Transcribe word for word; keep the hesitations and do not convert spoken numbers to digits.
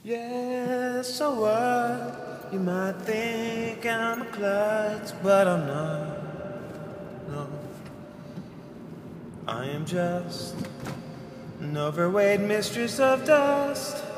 Yeah, so what? You might think I'm a klutz, but I'm not. No, I am just an overweight mistress of dust.